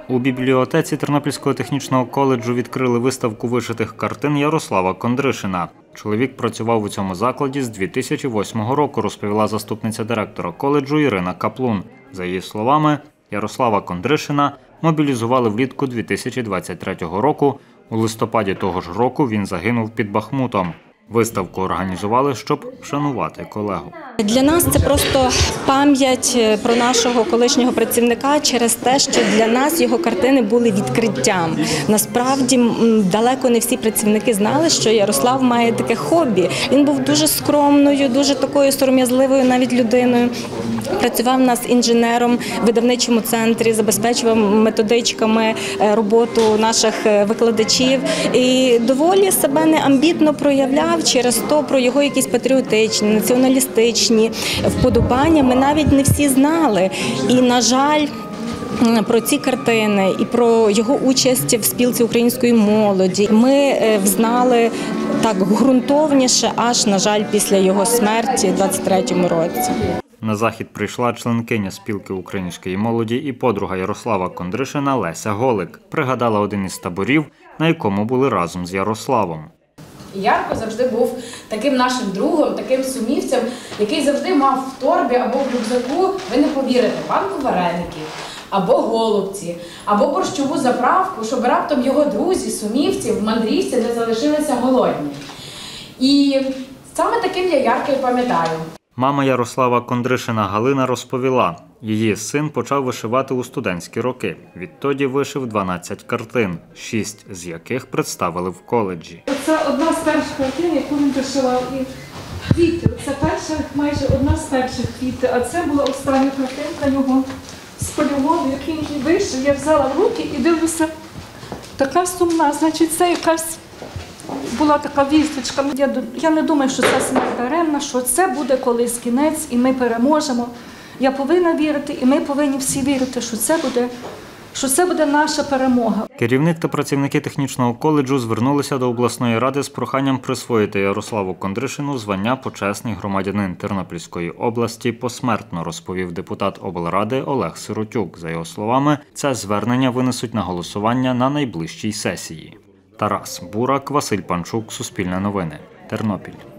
У бібліотеці Тернопільського технічного коледжу відкрили виставку вишитих картин Ярослава Кондришина. Чоловік працював у цьому закладі з 2008 року, розповіла заступниця директора коледжу Ірина Каплун. За її словами, Ярослава Кондришина мобілізували влітку 2023 року. У листопаді того ж року він загинув під Бахмутом. Виставку організували, щоб вшанувати колегу. Для нас це просто пам'ять про нашого колишнього працівника через те, що для нас його картини були відкриттям. Насправді, далеко не всі працівники знали, що Ярослав має таке хобі. Він був дуже скромною, дуже такою сором'язливою навіть людиною. Працював у нас інженером в видавничому центрі, забезпечував методичками роботу наших викладачів і доволі себе неамбітно проявляв через то про його якісь патріотичні, націоналістичні вподобання ми навіть не всі знали. І, на жаль, про ці картини і про його участь в спілці української молоді ми взнали так ґрунтовніше, аж, на жаль, після його смерті у 23-му році. На захід прийшла членкиня спілки української молоді і подруга Ярослава Кондришина Леся Голик. Пригадала один із таборів, на якому були разом з Ярославом. Ярко завжди був таким нашим другом, таким сумівцем, який завжди мав в торбі або в рюкзаку, ви не повірите, банку вареників, або голубці, або борщову заправку, щоб раптом його друзі, сумівці в мандрівці не залишилися голодні. І саме таким я Ярко і пам'ятаю. Мама Ярослава Кондришина Галина розповіла, її син почав вишивати у студентські роки. Відтоді вишив 12 картин, 6 з яких представили в коледжі. Це одна з перших картин, яку він вишивав. І квіти, це перша, майже одна з перших квіти, а це була остання картинка його з польового, яку він вишив. Я взяла в руки і дивлюся, така сумна, значить це якась була така вісточка. Я не думаю, що це смерть даремна, що це буде колись кінець і ми переможемо. Я повинна вірити, і ми повинні всі вірити, що це буде наша перемога. Керівник та працівники технічного коледжу звернулися до обласної ради з проханням присвоїти Ярославу Кондришину звання «Почесний громадянин Тернопільської області» посмертно, розповів депутат облради Олег Сиротюк. За його словами, це звернення винесуть на голосування на найближчій сесії. Тарас Бурак, Василь Панчук, Суспільне новини, Тернопіль.